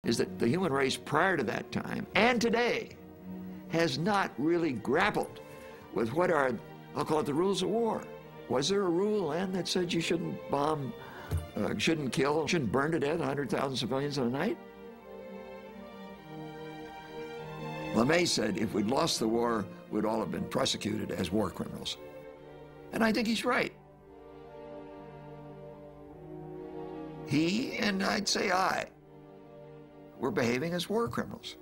is that the human race prior to that time and today has not really grappled with what are, I'll call it the rules of war. Was there a rule then that said you shouldn't bomb, shouldn't kill, shouldn't burn to death 100,000 civilians in a night? LeMay said if we'd lost the war, we'd all have been prosecuted as war criminals. And I think he's right. He, and I'd say I, were behaving as war criminals.